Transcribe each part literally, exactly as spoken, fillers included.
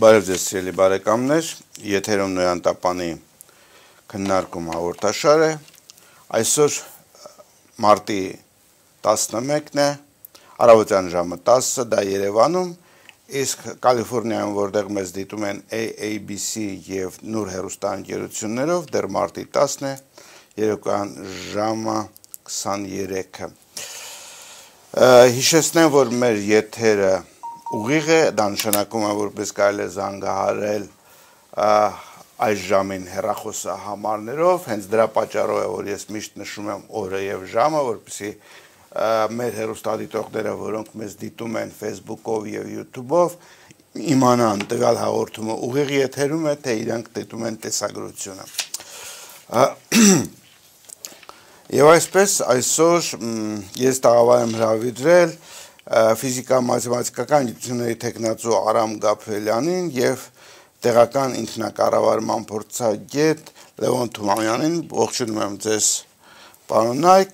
Բարև ձեզ սիրելի բարեկամներ, եթերում Նոյան Տապանի քննարկում հաղորդաշար է, այսօր մարտի տասնմեկն է, առավոտյան ժամը տասը, դա Երևանում, իսկ Կալիֆորնիայում, որտեղ մեզ դիտում են A A B C և Նուր հեռուստաընկերություններով, դեռ մարտի տասն է, երեկոյան ժամը քսաներեքը։ Հիշեցնեմ, որ մեր եթերը ուղիղ է, դա նշանակում է, որպես կարելի է զանգահարել այս ժամին հեռախոսահամարներով, հենց դրա պատճառով է, որ ես միշտ նշում եմ օրը և ժամը, որպեսզի մեր հեռուստադիտողները, որոնք մեզ դիտում են Facebook-ով և YouTube-ով, իմանան տվյալ հաղորդումը ուղիղ եթերում է, թե իրանք դիտում են տեսագրությունը։ Եվ այսպես այսօր ես տաղավար եմ հրավիրել ֆիզիկա-մաթեմատիկական գիտությունների թեկնածու Արամ Գաբրելյանին և տեղական ինքնակառավարման փորձագետ Լևոն Թումանյանին, ողջունում եմ ձեզ պարոն Նայք,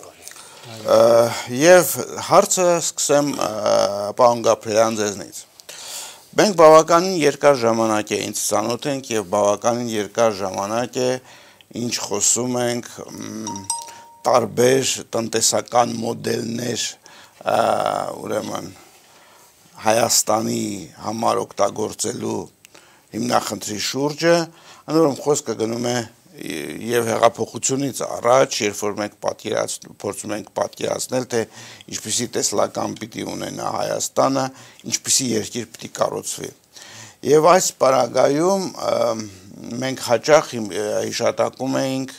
և հարցը սկսեմ պարոն Գաբրելյան ձեզնից։ Մենք բավականին երկար ժամանակ է ինձ ծանոթ ենք և բավականին երկար ժամանակ է ինչ խոսում ենք տարբեր տնտեսական մոդելներ ուրեմն Հայաստանի համար օգտագործելու հիմնախնդրի շուրջը, այնուհետև խոսքը գնում է և հեղափոխությունից առաջ, երբ որ մենք փորձում ենք պատկերացնել, թե ինչպիսի տեսլական պիտի ունենա Հայաստանը, ինչպիսի երկիր պիտի կառուցվի։ Եվ այս պարագայում մենք հաճախ հիշատակում էինք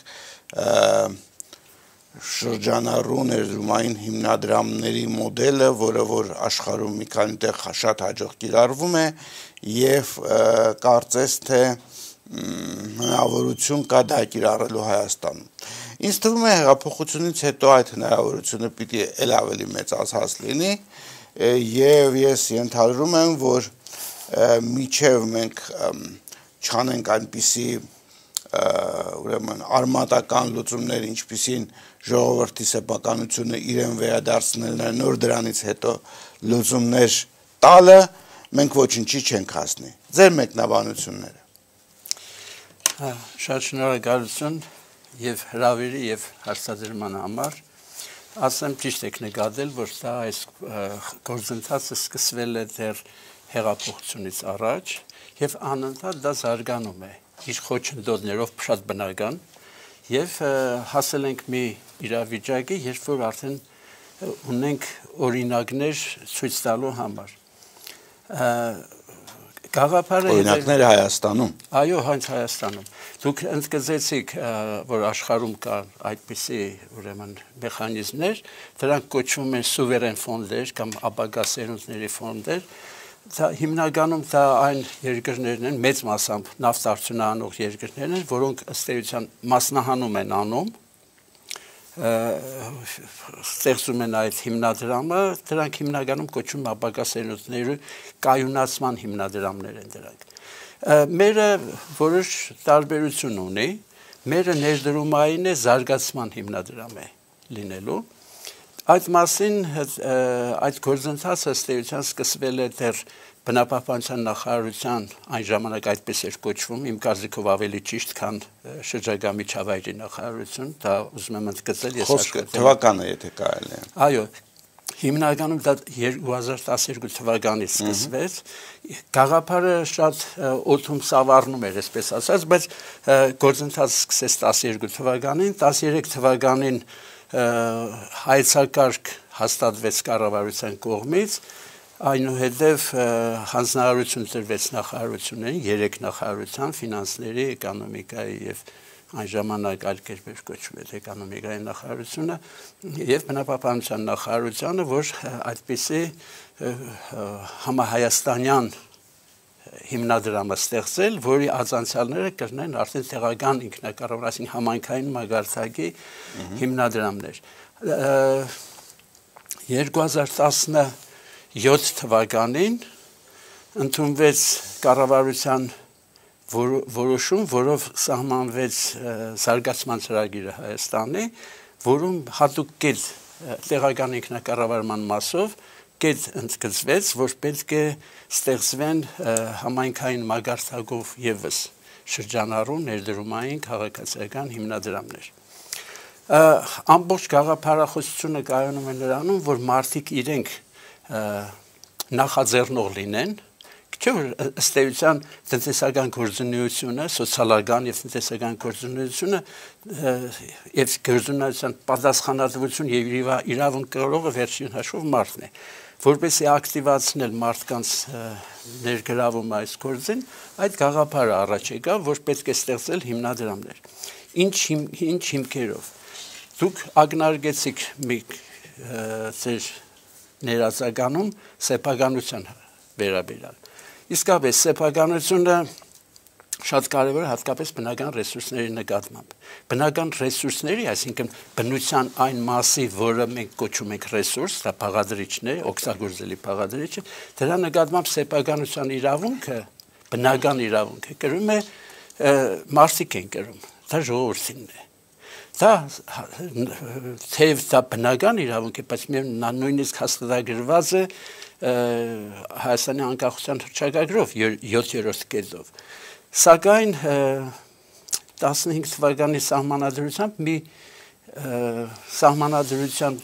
շրջանառու ներդրումային հիմնադրամների մոդելը, որը որ աշխարհում մի քանի տեղ շատ հաջող կիրառվում է և կարծես թե հնարավորություն կա դա կիրառելու Հայաստանում։ Ինձ թվում է հեղափոխությունից հետո այդ հնարավորությունը պիտի էլ ավելի մեծացած լինի և ես ենթադրում եմ, որ մինչև մենք չանենք այնպիսի ուրեմն արմատական լուծումներ, ինչպիսին ժողովրդի սեփականությունը իրեն վերադարձնելն է, նոր դրանից հետո լուծումներ տալը, մենք ոչինչի չենք հասնի։ Ձեր մեկնաբանությունները։ Շատ շնորհակալություն և հրավերի և հարցադրման համար։ Ասեմ ճիշտ եք նկատել, որ դա այս գործընթացը սկսվել է դեռ հեղափոխությունից առաջ և անընդհատ դա զարգանում է իր խոչընդոտներով շատ բնական և հասել ենք մի իրավիճակի, երբ որ արդեն ունենք օրինակներ ցույց տալու համար։ Օրինակները Հայաստանում։ Այո, հենց Հայաստանում։ Դուք ընդգծեցիք, որ աշխարհում կան այդպիսի ուրեմն մեխանիզմներ, դրանք կոչվում են սուվերեն ֆոնդեր կամ ապագա սերունդների ֆոնդեր։ Հիմնականում դա այն երկրներն են, մեծ մասամբ նավթարդյունահանող երկրներն են, որոնք ըստ էության մասնահանում են անում, ստեղծում են այդ հիմնադրամը, դրանք հիմնականում կոչվում ապագա սերունդների կայունացման հիմնադրամներ են դրանք։ Մերը որոշ տարբերություն ունի, մերը ներդրումային է զարգացման հիմնադրամ է լինելու։ Այդ մասին այդ գործընթացը ըստ էության սկսվել է դեռ բնապահպանության նախարարության այն ժամանակ այդպես էր կոչվում, իմ կարծիքով ավելի ճիշտ, քան շրջակա միջավայրի նախարարություն, դա ուզում եմ ընդգծել, ես աշխատել թվականը, եթե կարելի է։ Այո, հիմնականում դա երկու հազար տասներկու թվականից սկսվեց, գաղափարը շատ օդում սավառնում էր, այսպես ասած, բայց գործընթացը սկսեց տասներկու թվականին, տասներեք թվականին հայեցակարգ հաստատվեց կառավարության կողմից, այնուհետև հանձնարարություն տրվեց նախարարություններին, երեք նախարարության, ֆինանսների, էկոնոմիկայի և այն ժամանակ այլ կերպեր կոչվում էր էկոնոմիկայի նախարարությունը և բնապահպանության նախարարությանը, որ այդպիսի համահայաստանյան հիմնադրամը ստեղծել, որի ածանցյալները կրնեն արդեն տեղական ինքնակառավարման, այսինքն համայնքային մագարտակի հիմնադրամներ։ երկու հազար տասնյոթ թվականին ընդունվեց կառավարության որոշում, որով սահմանվեց զարգացման ծրագիրը Հայաստանի, որում հատուկ կետ տեղական ինքնակառավարման մասով կետ ընդգծվեց, որ պետք է ստեղծվեն համայնքային մագարտակով ևս շրջանառու ներդրումային քաղաքացիական հիմնադրամներ։ Ամբողջ գաղափարախոսությունը կայանում է նրանում, որ մարդիկ իրենք նախաձեռնող լինեն, չէ՞ որ ըստ էության տնտեսական գործունեությունը, սոցիալական եւ տնտեսական գործունեությունը եւ գործունեության պատասխանատվություն եւ իրավունք կրողը վերջին հաշվով մարդն է, որպեսզի ակտիվացնել մարդկանց ներգրավումը այս գործին, այդ գաղափարը առաջ եկավ, որ պետք է ստեղծել հիմնադրամներ։ Ինչ ինչ հիմքերով։ Դուք ակնարկեցիք մի ձեր ներածականում սեփականության վերաբերյալ։ Իսկապես սեփականությունը շատ կարևոր է հատկապես բնական ռեսուրսների նկատմամբ։ Բնական ռեսուրսների, այսինքն բնության այն մասի, որը մենք կոչում ենք ռեսուրս, դա բաղադրիչն է, օգտագործելի բաղադրիչը, դրա նկատմամբ սեփականության իրավունքը, բնական իրավունքը կրում է մարդիկ են կրում, դա ժողովրդինն է։ Դա թեև դա բնական իրավունք է, բայց նա նույնիսկ հաստատագրված է Հայաստանի անկախության հռչակագրով յոթերորդ կետով։ Սակայն տասնհինգ թվականի սահմանադրությամբ մի սահմանադրության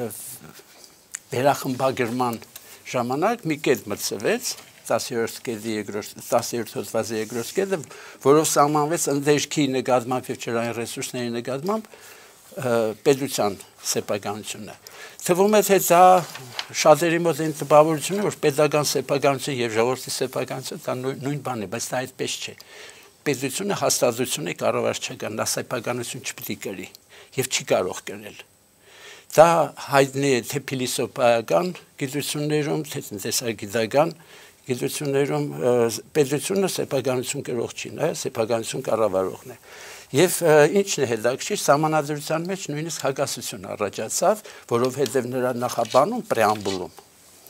վերախմբագրման ժամանակ մի կետ մտցվեց, տասներորդ կետի երկրորդ տասներորդ հոդվածի երկրորդ կետը, որով սահմանվեց ընդերքի նկատմամբ եւ ջրային ռեսուրսների նկատմամբ պետության սեփականությունը։ Թվում է, թե դա շատերի մոտ այն տպավորությունը, որ պետական սեփականություն եւ ժողովրդի սեփականություն դա նույն բանն է, բայց դա այդպես չէ։ Պետությունը հաստատություն է կառավարչական, դա սեփականություն չպիտի կրի եւ չի կարող կրել։ Դա հայտնի է թե փիլիսոփայական գիտություններում, թե տնտեսագիտական գիտություններում պետությունը սեփականություն կրող չի, նա սեփականություն կառավարողն է։ Եվ ինչն է հետաքրքիր, սահմանադրության մեջ նույնիսկ հակասություն առաջացավ, որովհետև նրա նախաբանում պրեամբուլում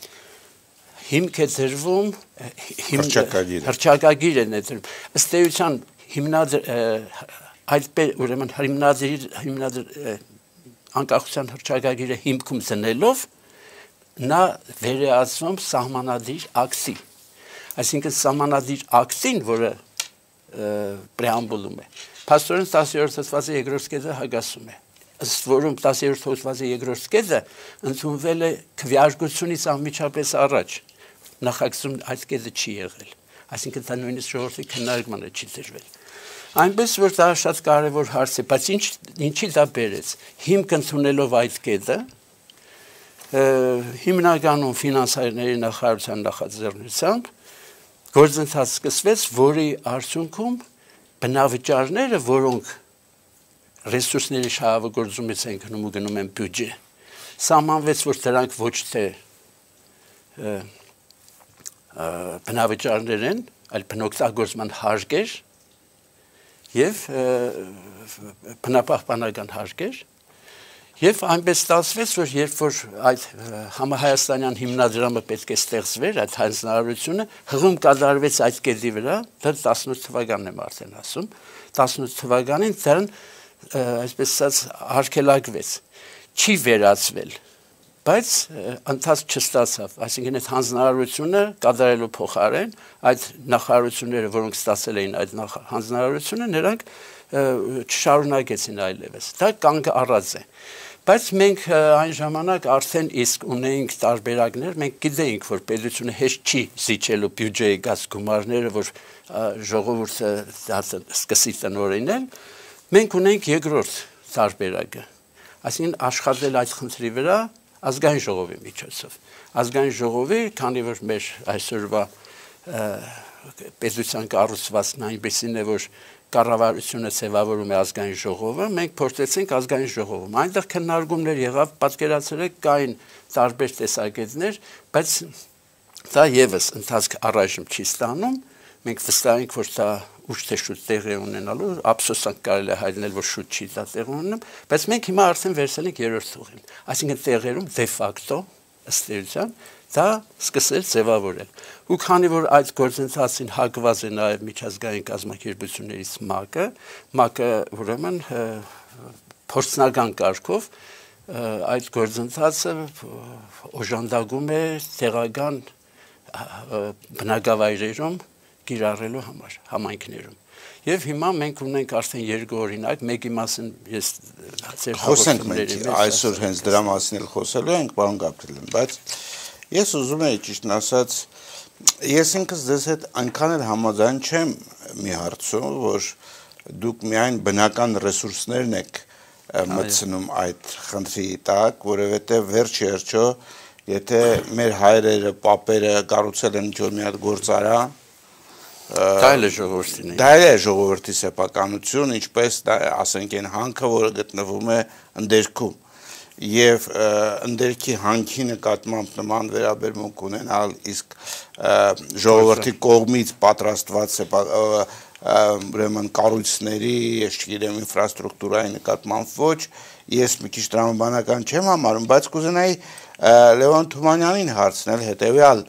հիմք է դրվում, հռչակագիր է ներդրում։ Ըստ էության այդպես ուրեմն հիմնադրիր անկախության հռչակագիրը հիմքում դնելով նա վերածվում սահմանադիր ակտի։ Այսինքն սահմանադիր ակտին, որը պրեամբուլում է, փաստորեն տասներորդ հոդվածի երկրորդ կետը հակասում է։ Ըստ որում տասներորդ հոդվածի երկրորդ կետը ընդունվել է քվեարկությունից անմիջապես առաջ։ Նախագծում այդ կետը չի եղել։ Այսինքն դա նույնիսկ ժողովրդի քննարկմանը չի դրվել։ Այնպես որ դա շատ կարևոր հարց է, բայց ինչ ինչի դա բերեց։ Հիմք ընդունելով այդ կետը հիմնականում ֆինանսների նախարարության նախաձեռնությամբ գործընթաց սկսվեց, որի արդյունքում բնավճարները, որոնք ռեսուրսների շահագործումից են գնում ու գնում են բյուջե, սահմանվեց, որ դրանք ոչ թե բնավճարներ են, այլ բնօգտագործման հարկեր եւ բնապահպանական հարկեր։ Եվ այնպես ստացվեց, որ երբ որ այդ համահայաստանյան հիմնադրամը պետք է ստեղծվեր, այդ հանձնարարությունը հղում կատարվեց այդ կետի վրա, դա տասնութ թվականն եմ արդեն ասում, տասնութ թվականին դրան այսպես ասած արգելակվեց, չի վերացվել, բայց ընթացք չստացավ, այսինքն այդ հանձնարարությունը կատարելու փոխարեն այդ նախարարությունները, որոնք ստացել էին այդ հանձնարարությունը, նրանք չշարունակեցին այլևս։ Դա կանգ առած է։ Բայց մենք այն ժամանակ արդեն իսկ ունեինք տարբերակներ, մենք գիտեինք, որ պետությունը հեշտ չի զիջելու բյուջեի գած գումարները, որ ժողովուրդը սկսի տնօրինել, մենք ունենք երկրորդ տարբերակը, այսինքն աշխատել այդ խնդրի վրա ազգային ժողովի միջոցով։ Ազգային ժողովի, քանի որ մեր այսօրվա պետության կառուցվածքն այնպեսին է, որ կառավարությունը ձևավորում է ազգային ժողովը, մենք փորձեցինք ազգային ժողովում։ Այնտեղ քննարկումներ եղավ, պատկերացրեք, կային տարբեր տեսակետներ, բայց դա եւս ընթացք առայժմ չի ստանում։ Մենք վստահ ենք, որ դա ուշ թե շուտ տեղի ունենալու, ափսոսանք կարելի է հայտնել, որ շուտ չի դա տեղի ունենում, բայց մենք հիմա արդեն վերցել ենք երրորդ ուղին, այսինքն տեղերում դե ֆակտո ըստ էության դա սկսել ձևավորել։ Ու քանի որ այդ գործընթացին հակված է նաև միջազգային կազմակերպություններից ՄԱԿ-ը, ՄԱԿ-ը ուրեմն փորձնական կարգով այդ գործընթացը օժանդակում է տեղական բնակավայրերում կիրառելու համար, համայնքներում։ Եվ հիմա մենք ունենք արդեն երկու օրինակ, մեկի մասին ես ձեր հաղորդումների մեջ այսօր հենց դրա մասին էլ խոսելու ենք, պարոն Գաբրիելյան, բայց ես ուզում եի ճիշտն ասած, ես ինքս ձեզ հետ այնքան էլ համաձայն չեմ մի հարցում, որ դուք միայն բնական ռեսուրսներն եք մտցնում այդ խնդրի տակ, որովհետև վերջ երջո, եթե մեր հայրերը, պապերը կառուցել են ինչ-որ մի հատ գործարան, դա էլ է ժողովրդին դա էլ է ժողովրդի սեփականություն, ինչպես ասենք այն հանքը, որը գտնվում է ընդերքում, եւ ընդերքի հանքի նկատմամբ նման վերաբերմունք ունենալ, իսկ ժողովրդի կողմից պատրաստված ուրեմն կառույցների, ես չգիտեմ, ինֆրաստրուկտուրայի նկատմամբ ոչ, ես մի քիչ տրամաբանական չեմ համարում, բայց կուզենայի Լևոն Թումանյանին հարցնել հետեւյալ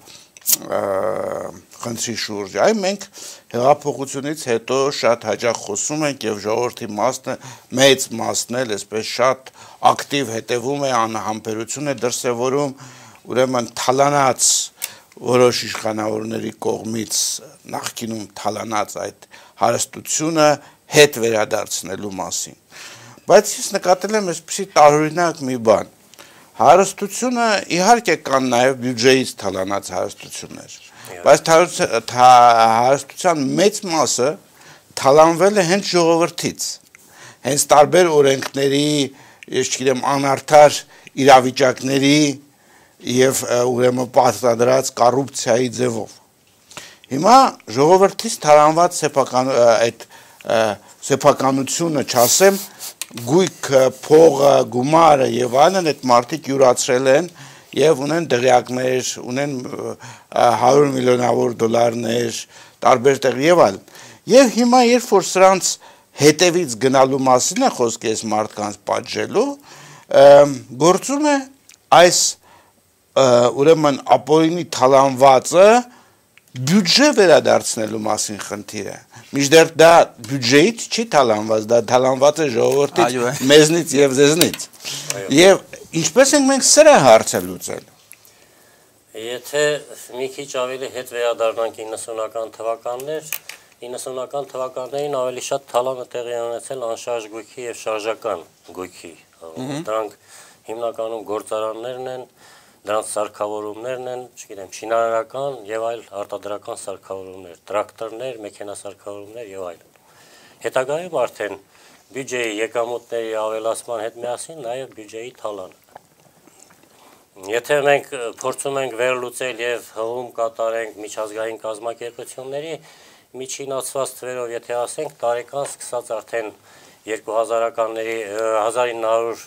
խնդրի շուրջ, այ մենք հեղափոխությունից հետո շատ հաճախ խոսում ենք եւ ժողովրդի մասը, մեծ մասն էլ այսպես շատ ակտիվ հետևում է, անհամբերություն է դրսևորում, ուրեմն թալանած որոշ իշխանավորների կողմից նախկինում թալանած այդ հարստությունը հետ վերադարձնելու մասին։ Բայց ես նկատել եմ այսպիսի տարօրինակ մի բան։ Հարստությունը իհարկե կան նաև բյուջեից թալանած հարստություններ, բայց հարստության մեծ մասը թալանվել է հենց ժողովրդից, հենց տարբեր օրենքների, ես չգիտեմ, անարդար իրավիճակների եւ ուրեմն պարտադրած կոռուպցիայի ձևով։ Հիմա ժողովրդից թալանված սեփական այդ սեփականությունը, չասեմ, գույքը, փողը, գումարը եւ այլն այդ մարդիկ յուրացրել են եւ ունեն դղյակներ, ունեն հարյուր միլիոնավոր դոլարներ, տարբեր տեղ եւ այլն։ Եվ հիմա երբ որ սրանց հետևից գնալու մասին է խոսքը այս մարդկանց պատժելու, գործում է այս ուրեմն ապօրինի թալանվածը բյուջե վերադարձնելու մասին խնդիրը։ Մինչդեռ դա բյուջեից չի թալանված, դա թալանված է ժողովրդից, մեզնից եւ ձեզնից։ Եվ ինչպես ենք մենք սրա հարցը լուծել։ Եթե մի քիչ ավելի հետ վերադառնանք իննսունական թվականներ, իննսունական թվականներին ավելի շատ թալանը տեղի ունեցել անշարժ գույքի եւ շարժական գույքի։ Դրանք հիմնականում գործարաններն են, դրանց սարքավորումներն են, չգիտեմ, շինարարական եւ այլ արտադրական սարքավորումներ, տրակտորներ, մեքենասարքավորումներ եւ այլն։ Հետագայում արդեն բյուջեի եկամուտների ավելացման հետ միասին նաեւ բյուջեի թալանը։ Եթե մենք փորձում ենք վերլուծել եւ հղում կատարենք միջազգային կազմակերպությունների միջինացված թվերով, եթե ասենք, տարեկան սկսած արդեն երկու հազարականների հազար ինը հարյուր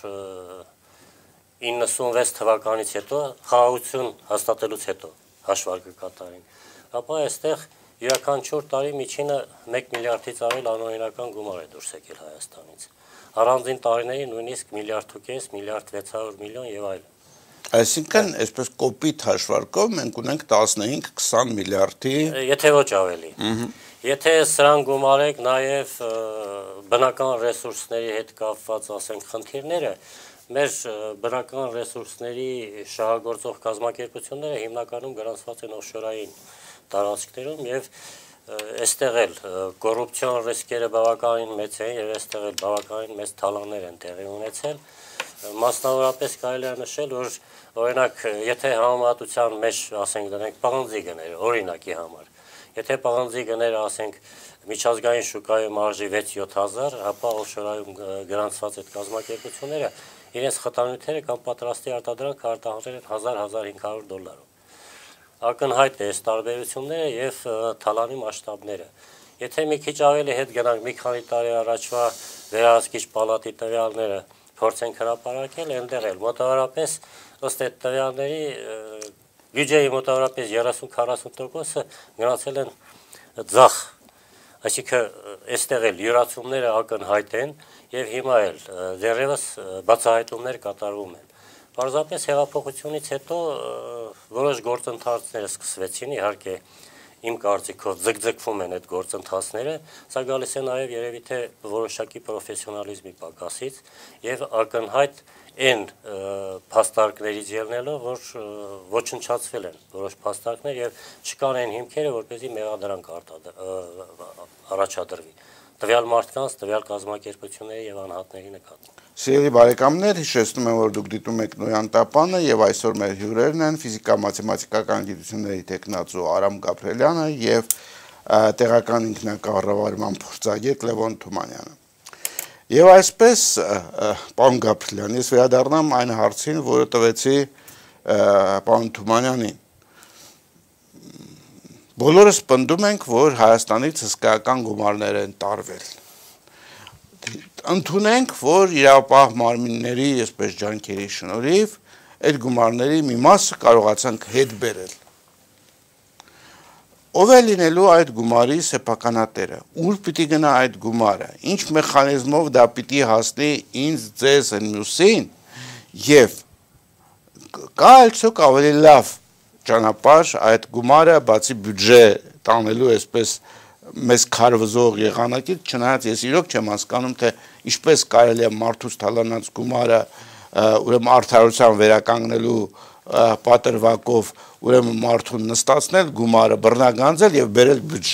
իննսունվեց թվականից հետո, խաղաղություն հաստատելուց հետո հաշվարկը կատարենք, ապա այստեղ յուրաքանչյուր տարի միջինը մեկ միլիարդից ավել անօրինական գումար է դուրս եկել Հայաստանից։ Առանձին տարիների նույնիսկ միլիարդ ու կես, միլիարդ վեց հարյուր միլիոն եւ այլն։ Այսինքն, այսպես կոպիտ հաշվարկով մենք ունենք տասնհինգ քսան միլիարդի, եթե ոչ ավելի։ Եթե սրան գումարեք նաեւ բնական ռեսուրսների հետ կապված, ասենք, խնդիրները, մեր բնական ռեսուրսների շահագործող կազմակերպությունները հիմնականում գրանցված են օֆշորային տարածքներում եւ այստեղ էլ կոռուպցիոն ռիսկերը բավականին մեծ են եւ այստեղ էլ բավականին մեծ թալաններ են տեղի ունեցել։ Մասնավորապես կարելի է նշել, որ օրինակ, եթե համեմատության մեջ, ասենք, դնենք պղնձի գները, օրինակի համար, եթե պղնձի գները, ասենք, միջազգային շուկայում արժի վեց-յոթ հազար, ապա օֆշորայում գրանցված այդ կազմակերպությունները իրենց խտանյութերը կամ պատրաստի արտադրանք արտահանել են հազար - հազար հինգ հարյուր դոլարով։ Ակնհայտ է այս տարբերությունները եւ թալանի մասշտաբները։ Եթե մի քիչ ավելի հետ գնանք մի քանի տարի առաջվա վերահսկիչ պալատի տվյալները փորձենք հրապարակել, այնտեղ էլ մոտավորապես ըստ այդ տվյալների բյուջեի մոտավորապես երեսուն քառասուն տոկոսը գնացել են ձախ, այսինքն այստեղ էլ յուրացումները ակնհայտ են եւ հիմա էլ դեռևս բացահայտումներ կատարվում են։ Պարզապես հեղափոխությունից հետո որոշ գործընթացներ սկսվեցին, իհարկե իմ կարծիքով ձգձգվում են այդ գործընթացները, սա գալիս է նաև երևի թե որոշակի պրոֆեսիոնալիզմի պակասից եւ ակնհայտ այն փաստարկներից ելնելով, որ ոչնչացվել են որոշ փաստարկներ եւ չկան այն հիմքերը, որպեսզի մեղադրանք առաջադրվի տվյալ մարդկանց, տվյալ կազմակերպությունների եւ անհատների նկատմամբ։ Սիրելի բարեկամներ, հիշեցնում եմ, որ դուք դիտում եք Նոյան տապանը եւ այսօր մեր հյուրերն են ֆիզիկա-մաթեմատիկական գիտությունների տեխնացու Արամ Գաբրելյանը եւ տեղական ինքնակառավարման փորձագետ Լևոն Թումանյանը։ Եվ այսպես, պարոն Գաբրելյան, ես վերադառնամ այն հարցին, որը տվեցի պարոն Թումանյանին։ Բոլորս պնդում ենք, որ Հայաստանից հսկայական գումարներ են տարվել։ Ընդունենք, որ իրավապահ մարմինների, այսպես ջանքերի շնորհիվ, այդ գումարների մի մասը կարողացանք հետ բերել։ Ով է լինելու այդ գումարի սեփականատերը, ուր պիտի գնա այդ գումարը, ինչ մեխանիզմով դա պիտի հասնի ինձ, ձեզ, մյուսին, եւ կա այսօք ավելի լավ ճանապարհ այդ գումարը բացի բյուջե տանելու այսպես մեզ քարվզող եղանակից, չնայած ես իրոք չեմ հասկանում, թե ինչպես կարելի է մարդուց թալանած գումարը ուրեմն արդարության վերականգնելու պատրվակով ուրեմն մարդուն նստացնել, գումարը բռնագանձել եւ բերել բյուջե։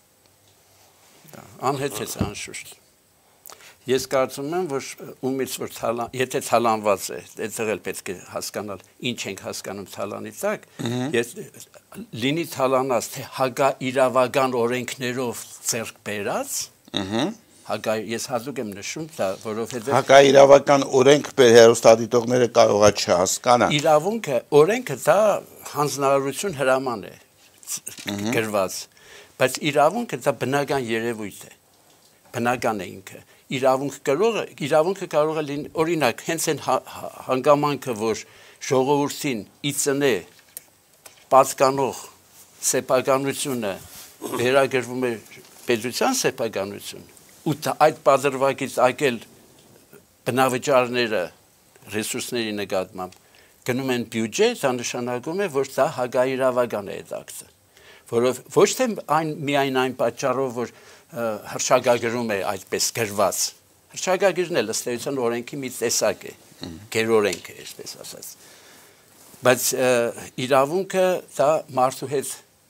Անհեթեթ անշուշտ։ Ես կարծում եմ, որ ումից որ թալան, եթե թալանված է, այդտեղ էլ պետք է հասկանալ, ինչ ենք հասկանում թալանի տակ, ես լինի թալանած, թե հագա իրավական օրենքներով ձեռք բերած, հագա ես հատուկ եմ նշում դա, որովհետև հագա իրավական օրենք բեր հեռուստադիտողները կարող է չհասկանան։ Իրավունքը, օրենքը դա հանձնարարություն հրաման է գրված, բայց իրավունքը դա բնական երևույթ է, բնական է ինքը։ Իրավունք կարող է, իրավունքը կարող է լինի, օրինակ, հենց այն հանգամանքը, որ ժողովրդին իծնե պատկանող սեփականությունը վերագրվում է պետության սեփականություն, ու այդ պատրվակից ակել բնավճարները ռեսուրսների նկատմամբ գնում են բյուջե, դա նշանակում է, որ դա հակաիրավական է այդ ակտը, որով ոչ թե այն միայն այն պատճառով, որ հռչակագրում է այդպես գրված։ Հռչակագրն էլ ըստ էության օրենքի մի տեսակ է, գերօրենք է, այսպես ասած։ Բայց իրավունքը դա մարդու հետ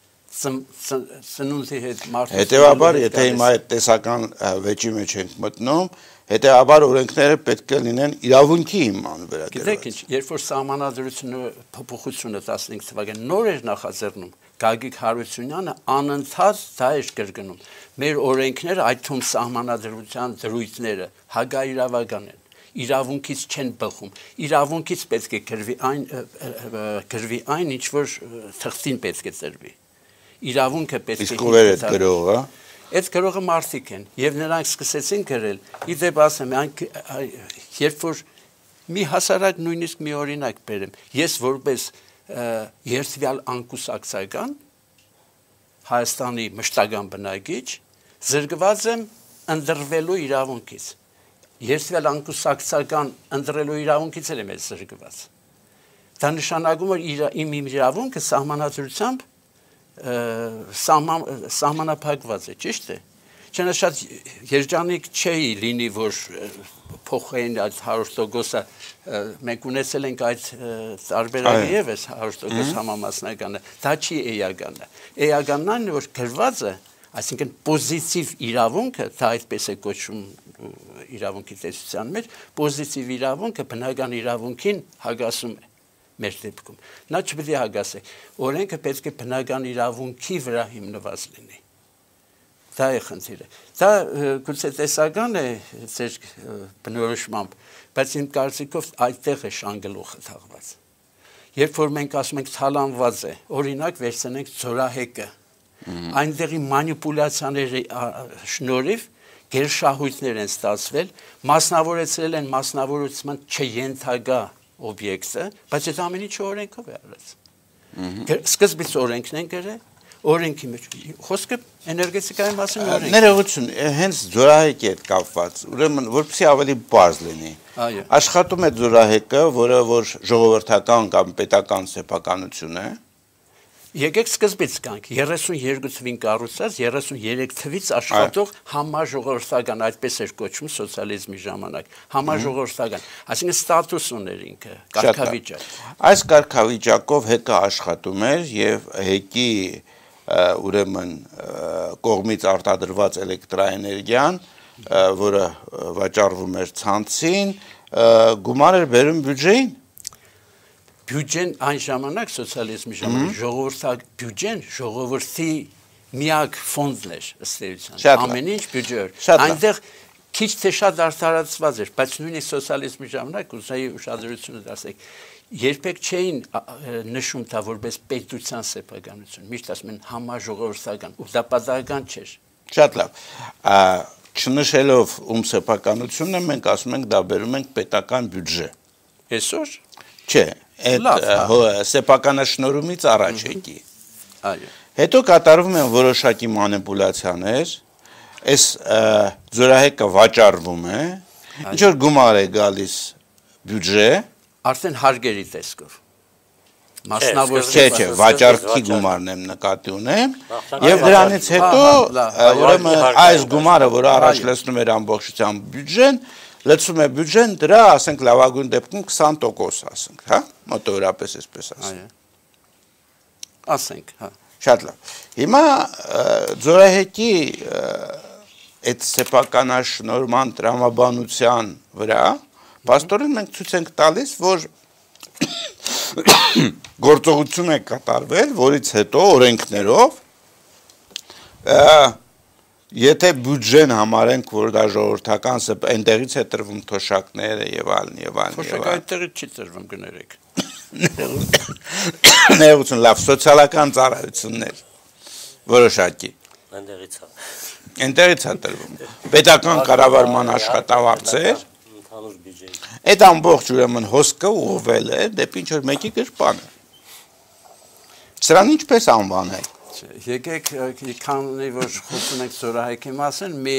ծնունդի հետ մարդու Հետևաբար, եթե հիմա այդ տեսական վեճի մեջ ենք մտնում, հետևաբար օրենքները պետք է լինեն իրավունքի հիման վերագրված։ Գիտեք ինչ, երբ որ սահմանադրությունը փոփոխությունը տասնհինգ թվականին նոր էր նախաձեռնում, Գագիկ Հարությունյանը անընդհատ դա էր կրկնում։ Մեր օրենքները, այդ թվում սահմանադրության դրույթները հակաիրավական են, իրավունքից չեն բխում, իրավունքից պետք է գրվի այն, գրվի այն, ինչ որ թղթին պետք է ծրվի։ Իրավունքը պետք է։ Իսկ ով էր այդ գրողը։ Այդ գրողը մարդիկ են, եւ նրանք սկսեցին գրել։ Իդեպ ասեմ, երբ որ մի հասարակ նույնիսկ մի օրինակ բերեմ, ես որպես երթվյալ անկուսակցական Հայաստանի մշտական բնակիչ զրկված եմ ընտրվելու իրավունքից։ Երթվյալ անկուսակցական ընտրելու իրավունքից էլ եմ զրկված։ Դա նշանակում է իմ իրավունքը սահմանադրությամբ սահմանափակված է, ճիշտ է։ Չնայած շատ երջանիկ չէի լինի, որ փոխեին այդ հարյուր տոկոսը, մենք ունեցել ենք այդ տարբերակը եւս հարյուր տոկոս համամասնականը, դա չի էականը։ Էականն այն որ գրվածը, այսինքն պոզիտիվ իրավունքը, դա այդպես է կոչվում իրավունքի տեսության մեջ, պոզիտիվ իրավունքը բնական իրավունքին հակասում է մեր դեպքում։ Նա չպետք է հագասի։ Օրենքը պետք է բնական իրավունքի վրա հիմնված լինի։ Դա է խնդիրը։ Դա գուցե տեսական է ձեր բնորոշմամբ, բայց իմ կարծիքով այդտեղ է շանգլուխը թաղված։ Երբ որ մենք ասում ենք թալանված է, օրինակ վերցնենք ձորահեկը, այնտեղի մանիպուլյացիաների շնորհիվ գերշահույթներ են ստացվել, մասնավորեցրել են մասնավորեցման չենթագա օբյեկտը, բայց այդ ամեն ինչը օրենքով է արած։ Սկզբից օրենքն են գրել, օրենքի մեջ խոսքը էներգետիկայի մասին օրենք։ Ներողություն, հենց ձորահեկի հետ կապված, ուրեմն որպեսզի ավելի բարձ լինի։ Աշխատում է ձորահեկը, որը որ ժողովրդական կամ պետական սեփականություն է։ Եկեք սկզբից գանք երեսունյոթ թվին կառուցած երեսունյոթ թվից աշխատող համաժողովրդական այդպես էր կոչվում սոցիալիզմի ժամանակ համաժողովրդական այսինքն ստատուս ուներ ինքը կարգավիճակ այս կարգավիճակով ՀԿ աշխատում էր եւ ՀԿ-ի ուրեմն կողմից արտադրված էլեկտրաէներգիան որը վաճառվում էր ցանցին գումար էր բերում բյուջեին Բյուջեն այն ժամանակ սոցիալիզմի ժամանակ ժողովրդական բյուջեն ժողովրդի միակ ֆոնդն էր ըստ էության ամեն ինչ բյուջե էր այնտեղ քիչ թե շատ արտարացված էր բայց նույնիսկ սոցիալիզմի ժամանակ ուզեի ուշադրությունը դարձնել երբեք չէին նշում դա որպես պետության սեփականություն միշտ ասում են համաժողովրդական ու դա պատահական չէր շատ լավ չնշելով ում սեփականությունը մենք ասում ենք դա բերում ենք պետական բյուջե այսօր չէ այդ սեփականաշնորհումից առաջ եկի այո հետո կատարվում են որոշակի մանիպուլյացիաներ այս ձորահեկը վաճառվում է ինչ որ գումար է գալիս բյուջե արդեն հարգերի տեսքով մասնավոր չէ չէ վաճառքի գումարն եմ նկատի ունեմ եւ դրանից հետո ուրեմն այս գումարը որ առաջ լցնում էր ամբողջությամբ բյուջեն լցում է բյուջեն դրա ասենք լավագույն դեպքում քսան տոկոս ասենք հա մոտավորապես այսպես ասենք ասենք հա շատ լավ հիմա ձորահեկի այդ սեփականաշնորհման տրամաբանության վրա պաստորեն մենք ցույց ենք տալիս որ գործողություն է կատարվել որից հետո օրենքներով Եթե բյուջեն համարենք, որ դա ժողովրդական այնտեղից է տրվում թոշակները եւ այլն եւ այլն։ Թոշակը այդտեղից չի տրվում գներեք։ Ներողություն, լավ, սոցիալական ծառայություններ որոշակի։ Այնտեղից է։ Այնտեղից է տրվում։ Պետական կառավարման աշխատավարձեր։ Ընդհանուր բյուջեի։ Այդ ամբողջ ուրեմն հոսքը ուղղվել է դեպի ինչ որ մեկի գրպանը։ Սրան ինչպես անվանել։ Եկեք քանի որ խոսում ենք Զորահեկի մասին մի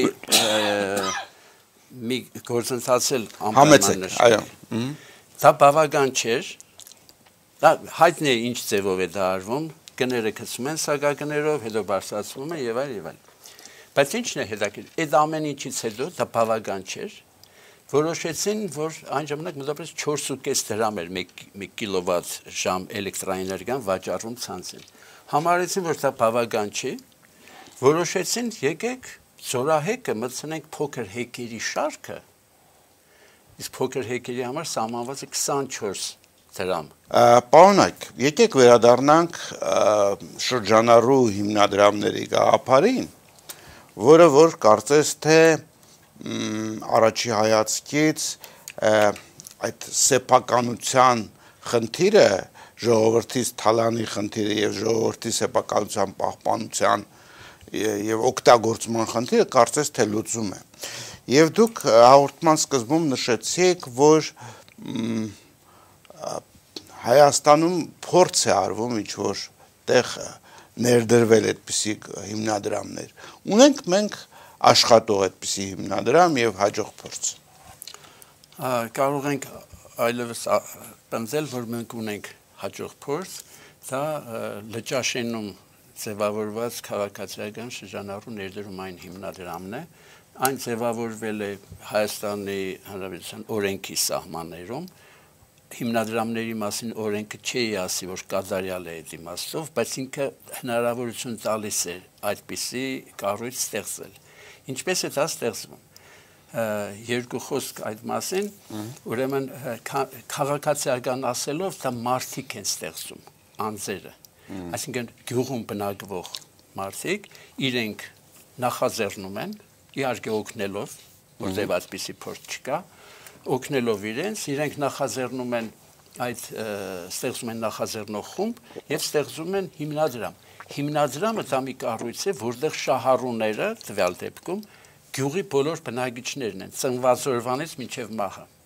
մի գործընթացել համեցեք այո դա բավական չէր դա հայտնի է ինչ ձևով է դա արվում գները գցում են սակագներով հետո բարձրացվում են եւ այլ եւ այլ բայց ինչն է հետաքրքիր այդ ամեն ինչից հետո դա բավական չէր որոշեցին որ այն ժամանակ մոտավորապես չորս ու կես դրամ էր մեկ կիլովատ ժամ էլեկտրաէներգիան վաճառում ցանցին Համարեցին, որ դա բավական չի, որոշեցին եկեք Զորահեկը մտցնենք փոքր հեկերի շարքը, իսկ փոքր հեկերի համար սահմանված է քսանչորս դրամ։ Պարոնայք, եկեք վերադառնանք շրջանառու հիմնադրամների գաղափարին, որը որ կարծես թե առաջի հայացքից այդ սեփականության խնդիրը ժողովրդից թալանի խնդիրը եւ ժողովրդի սեփականության պահպանության եւ օգտագործման խնդիրը կարծես թե լուծում է։ Եվ դուք հաղորդման սկզբում նշեցիք, որ Հայաստանում փորձ է արվում ինչ որ տեղ ներդրվել այդպիսի հիմնադրամներ։ Ունենք մենք աշխատող այդպիսի հիմնադրամ եւ հաջող փորձ։ Կարող ենք այլևս պնդել, որ մենք ունենք հաջող փորձ, դա Լճաշենում ձևավորված քաղաքացիական շրջանառու ներդրումային հիմնադրամն է, այն ձևավորվել է Հայաստանի Հանրապետության օրենքի սահմաններում, հիմնադրամների մասին օրենքը չի ասի, որ կատարյալ է այդ իմաստով, բայց ինքը հնարավորություն տալիս է այդպիսի կառույց ստեղծել։ Ինչպես է դա ստեղծվում։ Երկու խոսք այդ մասին, ուրեմն քաղաքացիական ասելով դա մարդիկ են ստեղծում, անձերը, այսինքն գյուղում բնակվող մարդիկ իրենք նախաձեռնում են, իհարկե օգնելով, որտեղ այդպիսի փորձ չկա, օգնելով իրենց, իրենք նախաձեռնում են այդ ստեղծում են նախաձեռնող խումբ եւ ստեղծում են հիմնադրամ։ Հիմնադրամը դա մի կառույց է, որտեղ շահառուները տվյալ դեպքում գյուղի բոլոր բնակիչներն են, ծնված օրվանից մինչև մահը։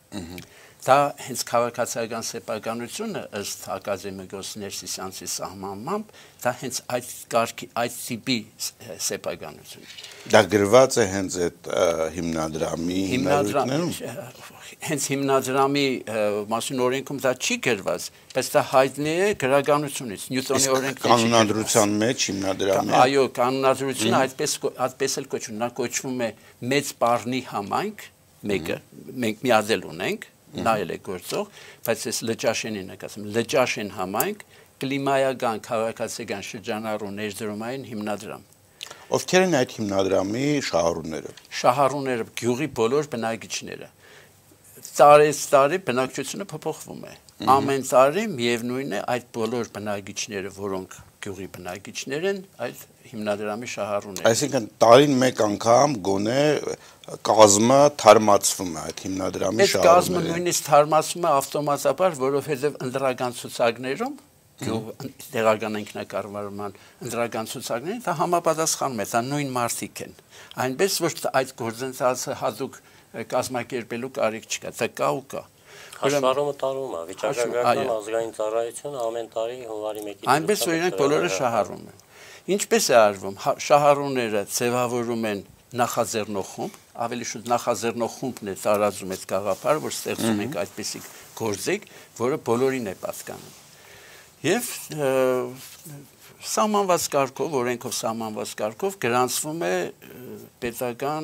Դա հենց քաղաքացիական սեփականությունը ըստ ակադեմիկոս Ներսիսյանցի սահմանմամբ դա հենց այդ կարգի այդ տիպի սեփականություն։ Դա գրված է հենց այդ հիմնադրամի հիմնադրամներում։ Հենց հիմնադրամի մասին օրենքում դա չի գրված, բայց դա հայտնի է գրականությունից, Նյուտոնի օրենքից։ Կանոնադրության մեջ հիմնադրամի։ Այո, կանոնադրությունը այդպես այդպես էլ կոչվում, նա կոչվում է մեծ բառնի համայնք, մեկը մենք միաձել ունենք, նա էլ է գործող, բայց այս Լճաշենին է ասում, Լճաշեն համայնք կլիմայական քաղաքացիական շրջանառու ներդրումային հիմնադրամ։ Ովքեր են այդ հիմնադրամի շահառուները։ Շահառուները գյուղի բոլոր բնակիչները։ Տարեց տարի բնակչությունը փոփոխվում է։ Ամեն տարի միևնույն է այդ բոլոր բնակիչները, որոնք գյուղի բնակիչներ են, այդ հիմնադրամի շահառուներ։ Այսինքն տարին մեկ անգամ գոնե կազմը թարմացվում է այդ հիմնադրամի շահառուները։ Այդ կազմը նույնիսկ թարմացվում է ավտոմատաբար, որովհետև ընդրական ցուցակներում տեղական ինքնակառավարման ընդրական ցուցակներին դա համապատասխանում է, դա նույն մարդիկ են։ Այնպես որ այդ գործընթացը հատուկ կազմակերպելու կարիք չկա, դա կա ու կա։ Հաշվառումը տարում է, վիճակագրական ազգային ծառայությունը ամեն տարի հունվարի մեկից։ Այնպես օրինակ բոլորը շահառում են։ Ինչպես է արվում, շահառուները ձևավորում են նախաձեռնող խումբ, ավելի շուտ նախաձեռնող խումբն է տարածում այդ գաղափարը, որ ստեղծում ենք այդպիսի գործիք, որը բոլորին է պատկանում։ Եվ սահմանված կարգով, օրենքով սահմանված կարգով գրանցվում է պետական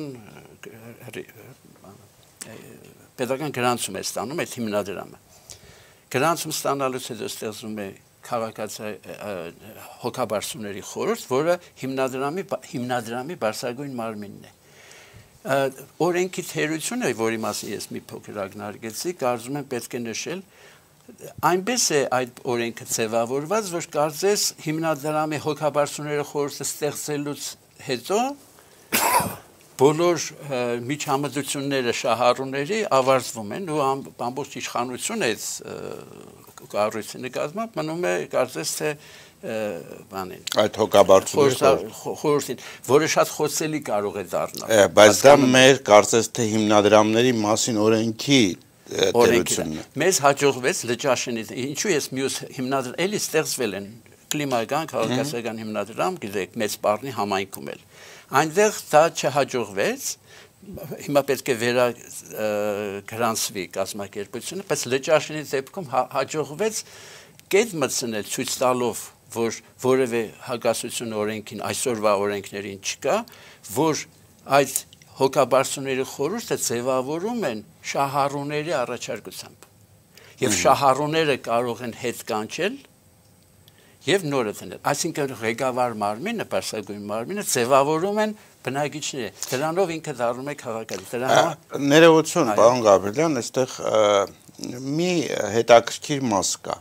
պետական գրանցում է ստանում այդ հիմնադրամը։ Գրանցում ստանալուց հետո ստեղծվում է քաղաքացի հոգաբարձուների խորհուրդ, որը հիմնադրամի հիմնադրամի բարձրագույն մարմինն է։ Օրենքի թերությունը, որի մասին ես մի փոքր ակնարկեցի, կարծում եմ պետք է նշել, այնպես է այդ օրենքը ձևավորված, որ կարծես հիմնադրամի հոգաբարձուների խորհուրդը ստեղծելուց հետո բոլոր միջամտությունները շահառուների ավարտվում են ու ամբողջ իշխանությունը այդ կառույցի նկատմամբ մնում է կարծես թե բանին այդ հոգաբարձուների խորհրդին, որը շատ խոցելի կարող է դառնալ։ Բայց դա մեր կարծես թե հիմնադրամների մասին օրենքի տերությունն է։ Մեզ հաջողվեց Լճաշենի, ինչու ես մյուս հիմնադրամ էլի ստեղծվել են կլիմայական քաղաքացիական հիմնադրամ, գիտեք, մեծ բառնի համայնքում էլ։ Այնտեղ դա չհաջողվեց, հիմա պետք է վերագրանցվի կազմակերպությունը, բայց Լճաշենի դեպքում հաջողվեց կետ մտցնել ցույց տալով, որ որևէ հակասություն օրենքին, այսօրվա օրենքներին չկա, որ այդ հոգաբարձուների խորհուրդը ձևավորում են շահառուների առաջարկությամբ։ Եվ շահառուները կարող են հետ կանչել եւ նորը դնել։ Այսինքն ղեկավար մարմինը, բարձրագույն մարմինը ձևավորում են բնակիչները։ Դրանով ինքը դառնում է քաղաքացի։ Դրանով ներողություն, պարոն Գաբրելյան, այստեղ մի հետաքրքիր մաս կա։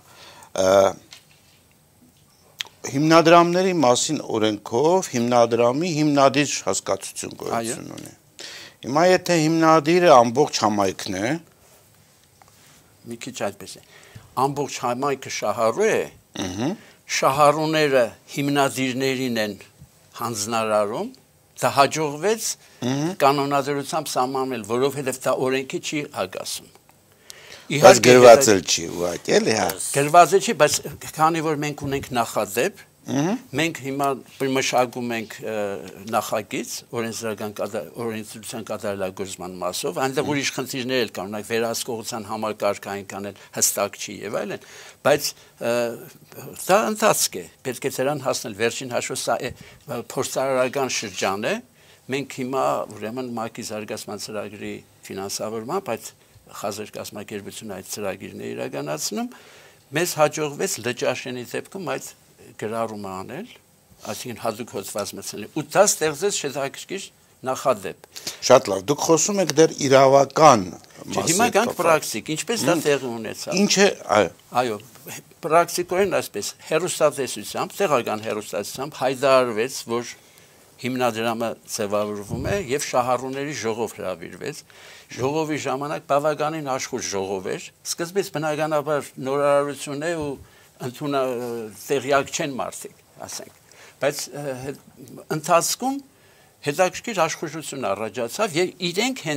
Հիմնադրամների մասին օրենքով հիմնադրամի հիմնադիր հասկացություն գոյություն ունի։ Հիմա եթե հիմնադիրը ամբողջ համայնքն է, մի քիչ այդպես է։ Ամբողջ համայնքը շահառու է, շահառուները հիմնադիրներին են հանձնարարում, դա հաջողվեց կանոնադրությամբ սահմանել, որովհետև դա օրենքի չի հակասում։ Բայց գրված էլ չի ուղղակի, էլի հա։ Գրված չի, բայց քանի որ մենք ունենք նախադեպ, մենք հիմա մշակում ենք նախագիծ օրենսդրական օրենսդրության կատարելագործման մասով, այնտեղ ուրիշ խնդիրներ էլ կան, օրինակ վերահսկողության համակարգային կանել հստակ չի եւ այլն, բայց դա ընթացք է, պետք է դրան հասնել, վերջին հաշվով սա փորձարարական շրջան է, մենք հիմա ուրեմն ՄԱԿ-ի զարգացման ծրագրի ֆինանսավորմամբ այդ խազեր կազմակերպությունը այդ ծրագիրն է իրականացնում, մեզ հաջողվեց Լճաշենի դեպքում այդ գրառումը անել, այսինքն հատուկ հոդված մտցնել, ու դա ստեղծեց հետաքրքիր նախադեպ։ Շատ լավ, դուք խոսում եք դեռ իրավական մասի։ Հիմա գանք պրակտիկ, ինչպես դա տեղի ունեցավ։ Ինչ է, այո։ Այո, պրակտիկորեն այսպես հեռուստատեսությամբ, տեղական հեռուստատեսությամբ հայտարարվեց, որ հիմնադրամը ձևավորվում է եւ շահառուների ժողով հրավիրվեց։ Ժողովի ժամանակ բավականին աշխուժ ժողով էր։ Սկզբից բնականաբար նորարարություն է ու ընդունա տեղյակ չեն մարդիկ, ասենք։ Բայց ընթացքում հետաքրքիր աշխուժություն առաջացավ եւ իրենք հենց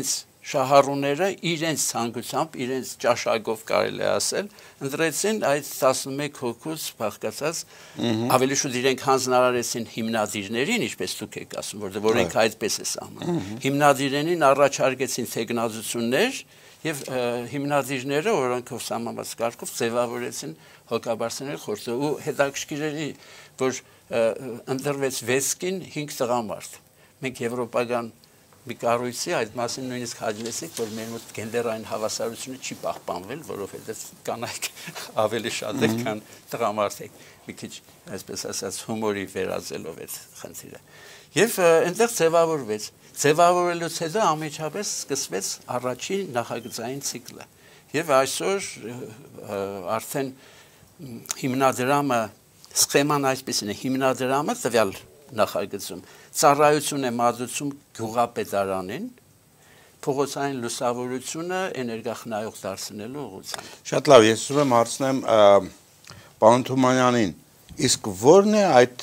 շահառուները իրենց ցանկությամբ, իրենց ճաշակով կարելի է ասել, ընտրեցին այդ տասնմեկ հոգուց բաղկացած ավելի շուտ իրենք հանձնարարեցին հիմնադիրներին, ինչպես դուք եք ասում, որտեղ օրենքը այդպես է սահմանում։ Հիմնադիրներին առաջարկեցին թեկնածություններ եւ հիմնադիրները օրենքով սահմանված կարգով ձևավորեցին հոգաբարձների խորհուրդը ու հետաքրքիր է, որ ընտրվեց վեցքին հինգ տղամարդ։ Մենք եվրոպական մի կառույցի այդ մասին նույնիսկ հաջողեցինք, որ մեր մոտ գենդերային հավասարությունը չի պահպանվել, որովհետև կանայք ավելի շատ են, քան տղամարդիկ, մի քիչ այսպես ասած հումորի վերածելով այդ խնդիրը։ Եվ այնտեղ ձևավորվեց, ձևավորելուց հետո ամիջապես սկսվեց առաջին նախագծային ցիկլը։ Եվ այսօր արդեն հիմնադրամը, սխեման այսպեսին է, հիմնադրամը տվյալ նախագծում ծառայություն է մատուցում գյուղապետարանին, փողոցային լուսավորությունը էներգախնայող դարձնելու ուղղությամբ։ Շատ լավ, ես ուզում եմ հարցնեմ պարոն Թումանյանին, իսկ ո՞րն է այդ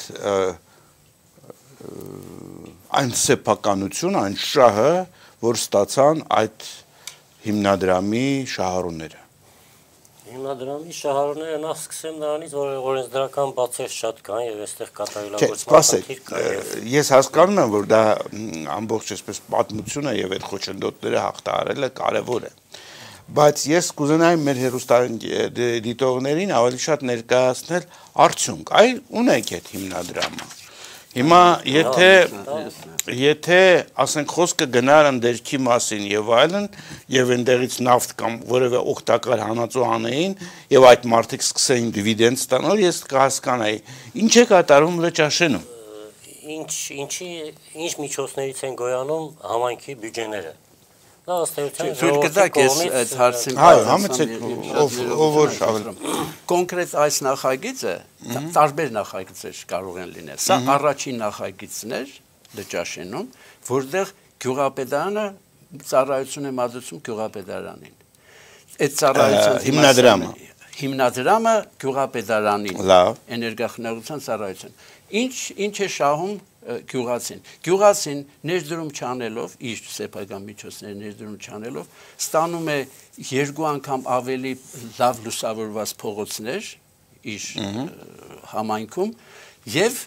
այն սեփականություն, այն շահը, որ ստացան այդ հիմնադրամի շահառուները։ Հիմնադրամի շահառուները նախ սկսեմ նրանից, որ օրենսդրական բացեր շատ կան եւ այստեղ կատարելագործման խնդիր կա։ Ես հասկանում եմ, որ դա ամբողջ այսպես պատմությունը եւ այդ խոչընդոտները հաղթահարելը կարեւոր է։ Բայց ես կուզենայի մեր հեռուստադիտողներին ավելի շատ ներկայացնել արդյունք։ Այ ունեք այդ հիմնադրամը։ Հիմա եթե եթե ասենք խոսքը գնար ընդերքի մասին եւ այլն եւ այնտեղից նավթ կամ որևէ օգտակար հանածո անեին եւ այդ մարդիկ սկսեին դիվիդենդ ստանալ, ես կհասկանայի ինչ է կատարում Լճաշենում։ Ինչ ինչի ինչ միջոցներից են գոյանում համայնքի բյուջեները։ Դա ըստ էության ժողովրդի կողմից այդ հարցին այո, համեցեք ով ով որ շահել։ Կոնկրետ այս նախագիծը տարբեր նախագիծեր կարող են լինել։ Սա առաջին նախագիծն էր Լճաշենում, որտեղ գյուղապետարանը ծառայություն է մատուցում գյուղապետարանին։ Այդ ծառայության հիմնադրամը հիմնադրամը գյուղապետարանին էներգախնայողության ծառայություն։ Ինչ ինչ է շահում գյուղացին։ Գյուղացին ներդրում չանելով, իր սեփական միջոցները ներդրում չանելով, ստանում է երկու անգամ ավելի լավ լուսավորված փողոցներ իր համայնքում եւ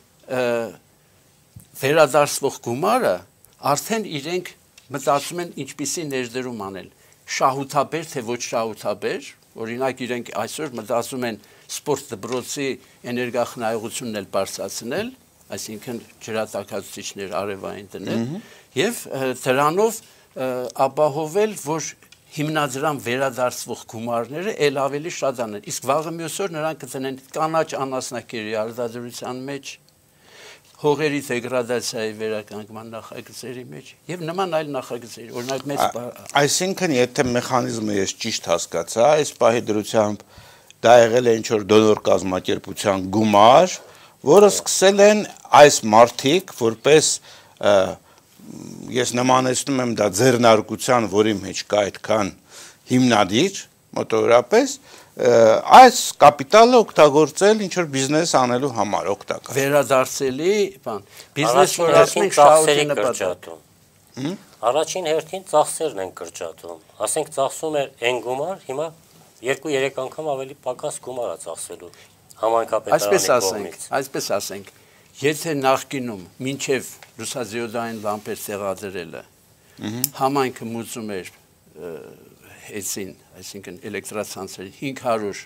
վերադարձվող գումարը արդեն իրենք մտածում են ինչպիսի ներդրում անել։ Շահութաբեր թե ոչ շահութաբեր, օրինակ իրենք այսօր մտածում են սպորտ դպրոցի էներգախնայողությունն էլ բարձրացնել, այսինքն ջրատաքացուցիչներ արևային դնել եւ դրանով ապահովել, որ հիմնադրամ վերադարձվող գումարները ել ավելի շատանան։ Իսկ վաղը մյուս օր նրանք կտնեն կանաչ անասնակերի արտադրության մեջ, հողերի դեգրադացիայի վերականգնման նախագծերի մեջ եւ նման այլ նախագծերի, օրինակ մեծ այսինքն եթե մեխանիզմը ես ճիշտ հասկացա, այս պահի դրությամբ դա եղել է ինչ որ դոնոր կազմակերպության գումար, որը սկսել են այս մարդիկ, որպես ես նմանեցնում եմ դա ձեռնարկության, որի մեջ կա այդքան հիմնադիր, մոտավորապես, այս կապիտալը օգտագործել ինչ որ բիզնես անելու համար օգտակար։ Վերադարձելի բան։ Բիզնես որ ասում ենք շահույթի նպատակ։ Առաջին հերթին ծախսերն են կրճատում։ Ասենք ծախսում էր այն գումար, հիմա երկու-երեք անգամ ավելի պակաս գումար է ծախսելու համայնքապետարանի կողմից։ Այսպես ասենք, եթե նախկինում մինչև լուսաձիոդային լամպեր տեղադրելը համայնքը մուծում էր հեցին, այսինքն էլեկտրացանցերի հինգ հարյուր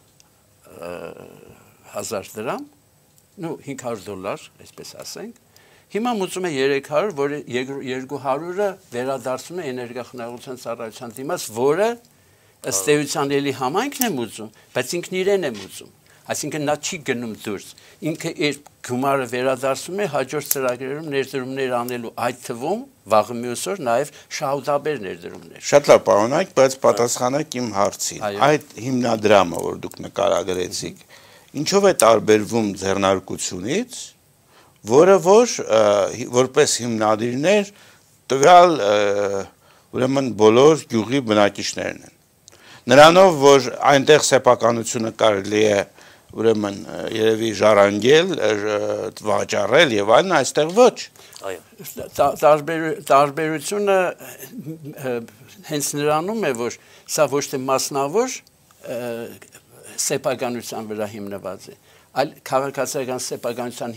հազար դրամ, նու հինգ հարյուր դոլար, այսպես ասենք, հիմա մուծում է երեք հարյուր, որը երկու հարյուրը վերադարձում է էներգախնայողության ծառայության դիմաց, որը ըստ էության էլի համայնքն է մուծում, բայց ինքն իրեն է մուծում։ Այսինքն նա չի գնում դուրս, ինքը իր գումարը վերադարձում է հաջորդ ծրագրերում ներդրումներ անելու, այդ թվում վաղը մյուս օր նաև շահութաբեր ներդրումներ։ Շատ լավ պարոնայք, բայց պատասխանեք իմ հարցին։ Այդ հիմնադրամը, որ դուք նկարագրեցիք, ինչով է տարբերվում ձեռնարկությունից, որը որ որպես հիմնադիրներ տվյալ ուրեմն բոլոր գյուղի բնակիչներն են։ Նրանով, որ այնտեղ սեփականությունը կարելի է ուրեմն երևի ժառանգել, վաճառել եւ այլն, այստեղ ոչ։ Տարբերությունը հենց նրանում է, որ սա ոչ թե մասնավոր սեփականության վրա հիմնված է, այլ քաղաքացիական սեփականության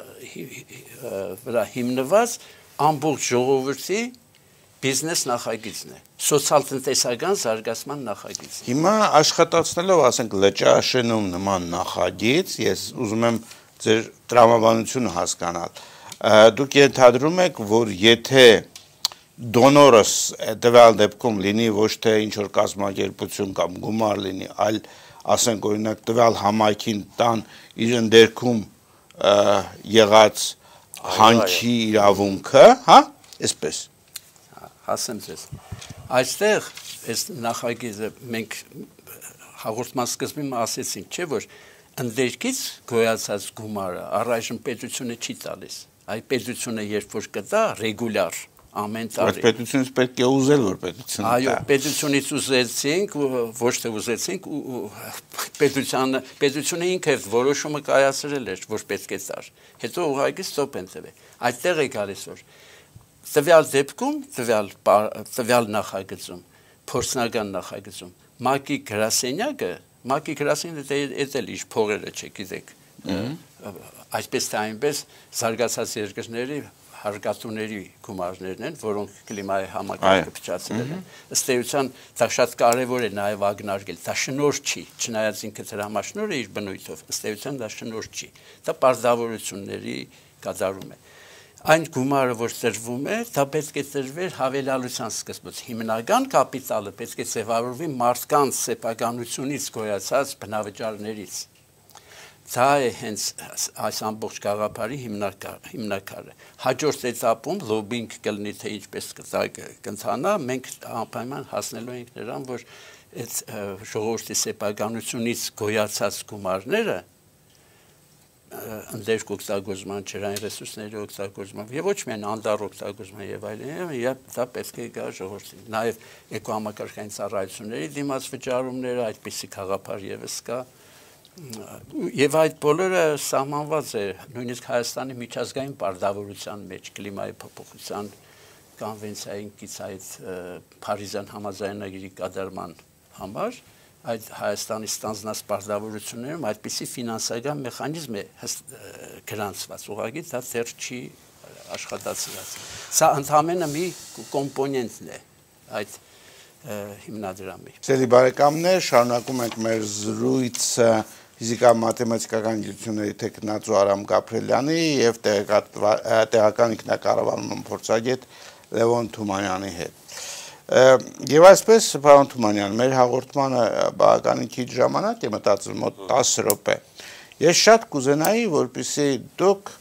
վրա հիմնված ամբողջ ժողովրդի բիզնես նախագիծն է, սոցիալ-տնտեսական զարգացման նախագիծ։ Հիմա աշխատացնելով, ասենք, լճաշենում նման նախագիծ, ես ուզում եմ ձեր տրամաբանությունը հասկանալ, դուք ենթադրում եք, որ եթե դոնորս տվյալ դեպքում լինի ոչ թե ինչ-որ կազմակերպություն կամ գումար լինի, այլ ասենք օրինակ տվյալ համայնքին տան իր ընդերքում եղած հանքի իրավունքը, հա, այսպես։ Հասեմ ձեզ։ Այստեղ այս նախագիծը մենք հաղորդման սկզբում ասեցինք, չէ՞ որ ընդերքից գոյացած գումարը առայժմ պետությունը չի տալիս։ Այ պետությունը երբ որ կտա ռեգուլյար ամեն տարի։ Պետությունից պետք է ուզել, որ պետությունը տա։ Այո, պետությունից ուզեցինք, ոչ թե ուզեցինք, պետությունը պետությունը ինքը որոշումը կայացրել էր, որ պետք է տար։ Հետո ուղղակի ստոպ են տվել։ Այդտեղ է գալիս որ տվյալ դեպքում, տվյալ տվյալ նախագծում, փորձնական նախագծում, ՄԱԿ-ի գրասենյակը, ՄԱԿ-ի գրասենյակը էլ իր փողերը չէ, գիտեք։ Այսպես թե այնպես զարգացած երկրների հարկատուների գումարներն են, որոնք կլիմայի համակարգը փչացրել են։ Ըստ էության դա շատ կարևոր է նաև ակնարկել, դա շնորհ չի, չնայած ինքը դրամաշնորհ է իր բնույթով, ըստ էության դա շնորհ չի, դա պարտավորությունների կատարում է։ Այն գումարը, որ տրվում է, դա պետք է տրվեր հավելալության սկզբից։ Հիմնական կապիտալը պետք է ձևավորվի մարդկանց սեփականությունից գոյացած բնավճարներից։ Դա է հենց այս ամբողջ գաղափարի հիմնակարը։ Հաջորդ էտապում լոբինգ կլինի, թե ինչպես կընթանա, մենք անպայման հասնելու ենք նրան, որ այդ ժողովրդի սեփականությունից գոյացած գումարները ընդերք օգտագործման, ջրային ռեսուրսների օգտագործման եւ ոչ միայն անդառ օգտագործման եւ այլն, եւ դա պետք է գա ժողովրդին։ Նաեւ էկոհամակարգային ծառայությունների դիմաց վճարումները, այդպիսի գաղափար եւս կա։ Եվ այդ բոլորը սահմանված է նույնիսկ Հայաստանի միջազգային պարտավորության մեջ կլիմայի փոփոխության կոնվենցիային կից այդ Փարիզյան համաձայնագրի կատարման համար այդ Հայաստանի ստանձնած պարտավորություններում այդպիսի ֆինանսական մեխանիզմ է գրանցված, ուղղակի դա դեռ չի աշխատացված։ Սա ընդհանրապես մի կոմպոնենտն է այդ հիմնադրամի։ Սիրելի բարեկամներ, շարունակում ենք մեր զրույցը ֆիզիկա-մաթեմատիկական գիտությունների տեխնացու Արամ Գաբրելյանի եւ տեղական ինքնակառավարման փորձագետ Լևոն Թումանյանի հետ։ Եվ այսպես, պարոն Թումանյան, մեր հաղորդմանը բավականին քիչ ժամանակ է մտածել, մոտ տասը րոպե։ Ես շատ կուզենայի, որպեսզի դուք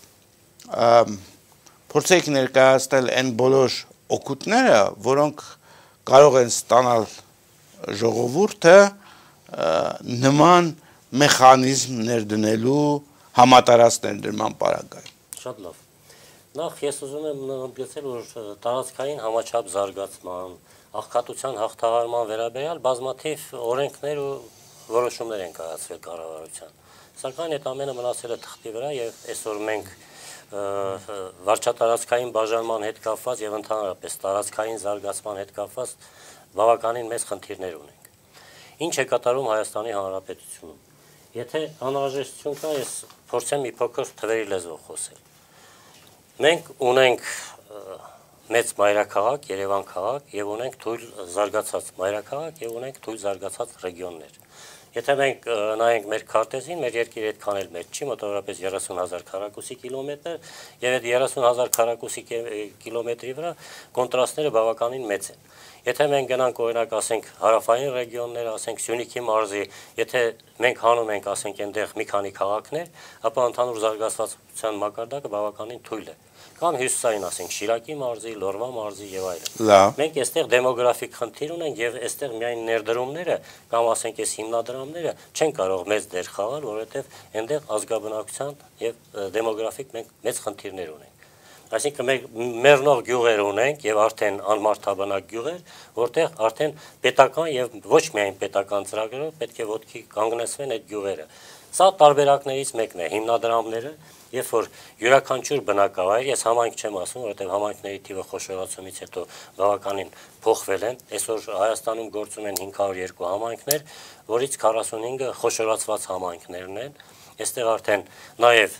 փորձեք ներկայացնել այն բոլոր օգուտները, որոնք կարող են ստանալ ժողովուրդը նման մեխանիզմ ներդնելու համատարած ներդրման պարագայում։ Շատ լավ։ Նախ ես ուզում եմ ընդգծել, որ տարածքային համաչափ զարգացման, աղքատության հաղթահարման վերաբերյալ բազմաթիվ օրենքներ ու որոշումներ են կայացրել կառավարության։ Սակայն այդ ամենը մնացել է թղթի վրա եւ այսօր մենք վարչատարածքային բաժանման հետ կապված եւ ընդհանրապես տարածքային զարգացման հետ կապված բավականին մեծ խնդիրներ ունենք։ Ինչ է կատարում Հայաստանի Հանրապետությունում։ Եթե անհրաժեշտություն կա, ես փորձեմ մի փոքր թվերի լեզվով խոսել։ Մենք ունենք մեծ մայրաքաղաք, Երևան քաղաք եւ ունենք թույլ զարգացած մայրաքաղաք եւ ունենք թույլ զարգացած ռեգիոններ։ Եթե մենք նայենք մեր քարտեզին, մեր երկիրը այդքան էլ մեծ չի, մոտավորապես երեսուն հազար քառակուսի կիլոմետր, եւ այդ երեսուն հազար քառակուսի կիլոմետրի վրա կոնտրաստները բավականին մեծ են։ Եթե մենք գնանք օրինակ ասենք հարավային ռեգիոններ, ասենք Սյունիքի մարզի, եթե մենք հանում ենք ասենք այնտեղ մի քանի քաղաքներ, ապա ընդհանուր զարգացվածության մակարդակը բավականին թույլ է։ Կամ հյուսիսային ասենք Շիրակի մարզի, Լոռվա մարզի եւ այլն։ Մենք այստեղ դեմոգրաֆիկ խնդիր ունենք եւ այստեղ միայն ներդրումները կամ ասենք այս հիմնադրամները չեն կարող մեծ դեր խաղալ, որովհետեւ այնտեղ ազգաբնակության եւ դեմոգրաֆիկ մենք մեծ խնդիրներ ունենք։ Այսինքն մենք մեռնող գյուղեր ունենք եւ արդեն անմարդաբնակ գյուղեր, որտեղ արդեն պետական եւ ոչ միայն պետական ծրագրերով պետք է ոտքի կանգնեցվեն այդ գյուղերը։ Սա տարբերակներից մեկն է, հիմնադրամները երբ որ յուրաքանչյուր բնակավայր, ես համայնք չեմ ասում, որովհետև համայնքների թիվը խոշորացումից հետո բավականին փոխվել են, այսօր Հայաստանում գործում են հինգ հարյուր երկու համայնքներ, որից քառասունհինգը խոշորացված համայնքներն են, այստեղ արդեն նաև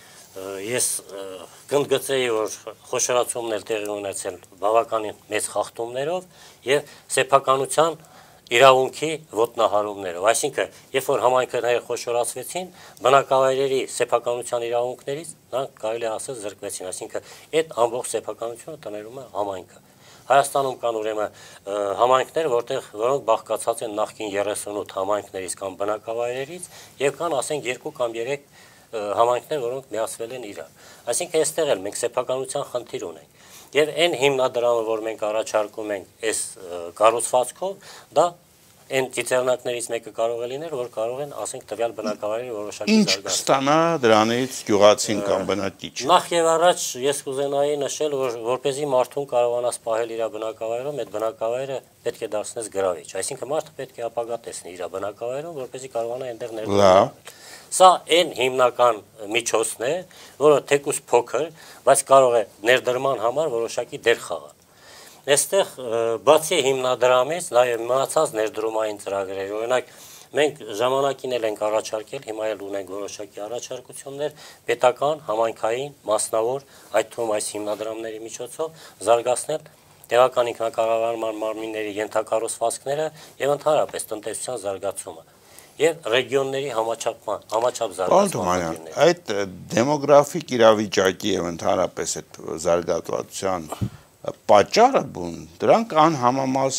ես կընդգծեի, որ խոշորացումն էլ տեղի ունեցել բավականին մեծ խախտումներով եւ սեփականության իրավունքի ոտնահարումներով, այսինքն երբ որ համայնքները խոշորացվեցին, բնակավայրերի սեփականության իրավունքներից նրանք կարելի է ասել զրկվեցին, այսինքն այդ ամբողջ սեփականությունը տներում է համայնքը։ Հայաստանում կան ուրեմն համայնքներ, որտեղ որոնք բաղկացած են նախկին երեսունութ համայնքներից կամ բնակավայրերից եւ կան, ասենք, երկու կամ երեք համայնքներ, որոնք միացվել են իրար։ Այսինքն այստեղ էլ մենք սեփականության խնդիր ունենք։ Եվ այն հիմնադրամը, որ մենք առաջարկում ենք այս կառուցվածքով, դա այն ծիծեռնակներից մեկը կարող է լինել, որ կարող են, ասենք, տվյալ բնակավայրի որոշակի զարգացնել։ Ինչ կստանա դրանից գյուղացին կամ բնակիչը։ Նախ եւ առաջ ես կուզենայի նշել, որ որպեսզի մարդուն կարողանաս պահել իր բնակավայրում, այդ բնակավայրը պետք է դարձնես գրավիչ։ Այսինքն մարդը պետք է ապագա տեսնի իր բնակավայրում, որպեսզի կարողանա այնտեղ ներդրել։ Սա այն հիմնական միջոցն է, որը թեկուզ փոքր, բայց կարող է ներդրման համար որոշակի դեր խաղալ։ Այստեղ բացի հիմնադրամից նաև մնացած ներդրումային ծրագրեր, օրինակ մենք ժամանակին էլ ենք առաջարկել, հիմա էլ ունենք որոշակի առաջարկություններ, պետական, համայնքային, մասնավոր, այդ թվում այս հիմնադրամների միջոցով զարգացնել տեղական ինքնակառավարման մարմինների ենթակառուցվածքները եւ ընդհանրապես տնտեսության զարգացումը եւ ռեգիոնների համաչափման, համաչափ զարգացման։ Այդ դեմոգրաֆիկ իրավիճակի եւ ընդհանրապես այդ զարգացվածության պատճառը բուն, դրանք անհամամաս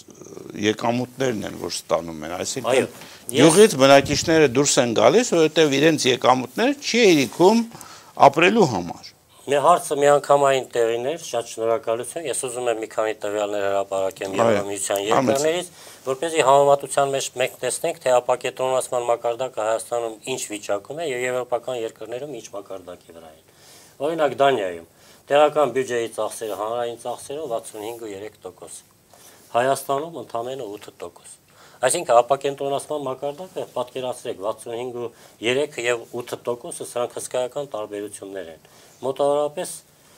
եկամուտներն են, որ ստանում են, այսինքն յուղից բնակիչները դուրս են գալիս, որովհետեւ իրենց եկամուտները չի երիքում ապրելու համար։ Մի հարցը միանգամային տեղիներ, շատ շնորհակալություն, ես ուզում եմ մի քանի տվյալներ հրապարակեմ Եվրամիության երկրներից, որպեսզի համեմատության մեջ մենք տեսնենք, թե ապակենտրոնացման մակարդակը Հայաստանում ինչ վիճակում է եւ եվրոպական երկրներում ինչ մակարդակի վրա են։ Օրինակ Դանիայում տեղական բյուջեի ծախսերը հանրային ծախսերով վաթսունհինգ ու երեք տոկոս, Հայաստանում ընդամենը ութ տոկոս։ Այսինքն ապակենտրոնացման մակարդակը պատկերացրեք վաթսունհինգ ու երեք եւ ութ տոկոսը սրանք հսկայական տարբերություններ են։ Մոտավորապես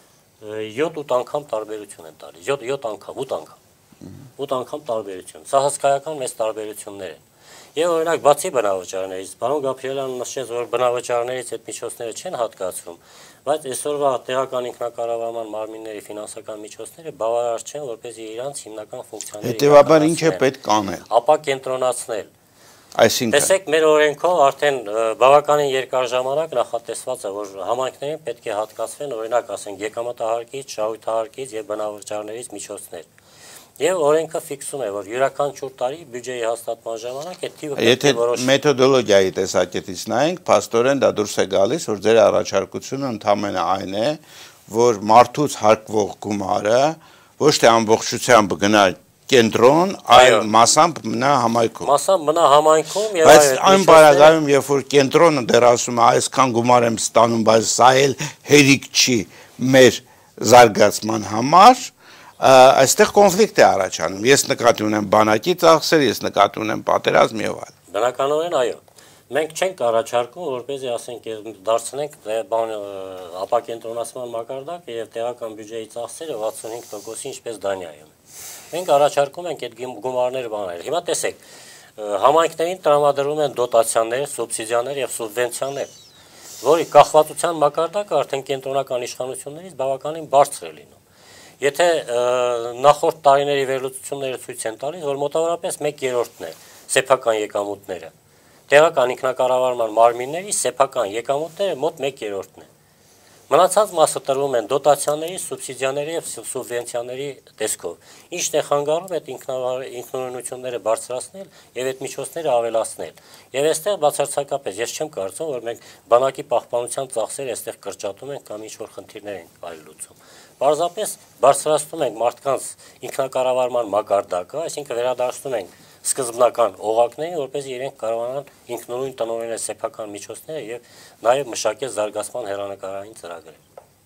յոթ-ութ անգամ տարբերություն են տալիս, յոթ անգամ, ութ անգամ, ութ անգամ տարբերություն, սա հսկայական մեծ տարբերություններ են։ Եվ օրինակ բացի բնավճարներից, պարոն Գաբրիելյանը նշեց, որ բնավճարներից այդ միջոցները չեն հատկացվում, բայց այսօրվա տեղական ինքնակառավարման մարմինների ֆինանսական միջոցները բավարար չեն, որպեսզի իրանց հիմնական ֆունկցիաները հետևաբար ինչ է պետք անել։ Ապակենտրոնացնել։ Այսինքն տեսեք, մեր օրենքով արդեն բավականին երկար ժամանակ նախատեսված է, որ համայնքներին պետք է հատկացվեն, օրինակ, ասենք, եկամտահարկից, շահույթահարկից եւ բնավճարներից միջոցներ։ Եվ օրենքը ֆիքսում է, որ յուրաքանչյուր տարի բյուջեի հաստատման ժամանակ այդ թիվը պետք է որոշվի։ Եթե մեթոդոլոգիայի տեսակետից նայենք, փաստորեն դա դուրս է գալիս, որ ձեր առաջարկությունը ընդամենը այն է, որ մարդուց հարկվող գումարը ոչ թե ամբողջությամբ գնա կենտրոն, այլ մասամբ մնա համայնքում։ Մասամբ մնա համայնքում եւ Բայց այն բaragայում, երբ որ կենտրոնը դեռ ասում է, այսքան գումար եմ ստանում, բայց սա էլ հերիք չի մեր զարգացման համար, այստեղ կոնֆլիկտ է առաջանում։ Ես նկատի ունեմ բանակի ծախսեր, ես նկատի ունեմ պատերազմ եւ այլն։ Բնականորեն այո։ Մենք չենք առաջարկում, որպեսզի ասենք դարձնենք բան ապակենտրոնացման մակարդակը եւ տեղական բյուջեի ծախսերը վաթսունհինգ տոկոսի ինչպես Դանիայում։ Մենք առաջարկում ենք այդ գումարները բանել։ Հիմա տեսեք, համայնքներին տրամադրում են դոտացիաներ, սուբսիդիաներ եւ սուբվենցիաներ, որի կախվածության մակարդակը արդեն կենտրոնական իշխանություններից բավականին բարձր է լինում։ Եթե նախորդ տարիների վերլուծությունները ցույց են տալիս, որ մոտավորապես մեկ երրորդն է սեփական եկամուտները։ Տեղական ինքնակառավարման մարմինների սեփական եկամուտները մոտ մեկ երրորդն է։ Մնացած մասը տրվում են դոտացիաների, սուբսիդիաների եւ սուբվենցիաների տեսքով։ Ինչն է խանգարում այդ ինքնուրույնությունները բարձրացնել եւ այդ միջոցները ավելացնել։ Եվ այստեղ բացարձակապես ես չեմ կարծում, որ մենք բանակի պահպանության ծախսերը այստեղ կրճատում ենք կամ ինչ-որ խնդիրներ ենք այլ լուծում։ Պարզապես բարձրացնում ենք մարդկանց ինքնակառավարման մակարդակը, այսինքն վերադարձնում ենք սկզբնական օղակներին, որպեսզի իրենք կարողանան ինքնուրույն տնօրինել սեփական միջոցները եւ նաեւ մշակել զարգացման հերանեկարային ծրագրեր։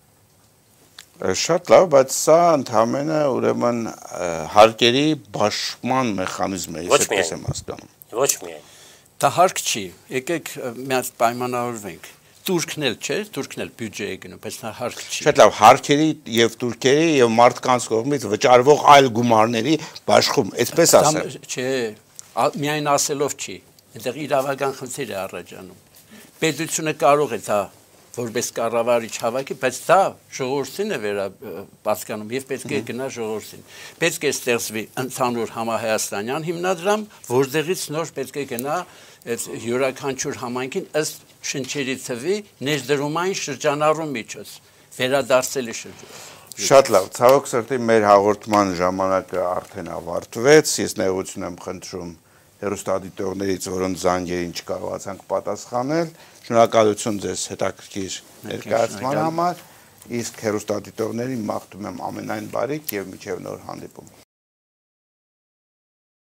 Շատ լավ, բայց սա ընդհանրապես ուրեմն հարկերի բաշխման մեխանիզմ է, ես այդպես եմ հասկանում։ Ոչ միայն։ Դա հարկ չի։ Եկեք մի հատ պայմանավորվենք։ Турքն էլ չէ, Турքն էլ բյուջե է գնում, բայց նա հարկ չի։ Շատ լավ, հարքերի եւ թուրքերի եւ մարդկանց կողմից վճարվող այլ գումարների բաշխում, այսպես ասեմ։ Չէ, միայն ասելով չի, այնտեղ իրավական խնդիր է առաջանում։ Պետությունը կարող է դա որպես կառավարիչ հավաքի, բայց դա ժողովրդին է վերապատկանում եւ պետք է գնա ժողովրդին։ Պետք է ստեղծվի ընդհանուր համահայաստանյան հիմնադրամ, որտեղից նոր պետք է գնա այդ յուրաքանչյուր համայնքին ըստ շնչերի թվի ներդրումային շրջանառու միջոց վերադարձելի շրջան։ Շատ լավ, ցավոք սրտի մեր հաղորդման ժամանակը արդեն ավարտվեց, ես ներողություն եմ խնդրում հեռուստադիտողներից, որոնց զանգերին չկարողացանք պատասխանել, շնորհակալություն ձեզ հետաքրքիր ներկայացման համար, իսկ հեռուստադիտողներին մաղթում եմ ամենայն բարիք եւ մինչեւ նոր հանդիպում։